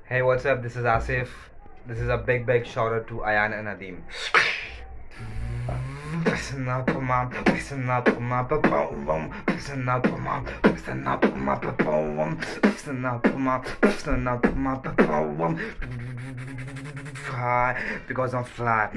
Hey, what's up? This is Asif. This is a big shout out to Ayan and Nadeem. Listen up, mom. Listen up, mom. Listen up, mom. Listen up, mom. Listen up, mom. Listen up, mom. Because I'm fly.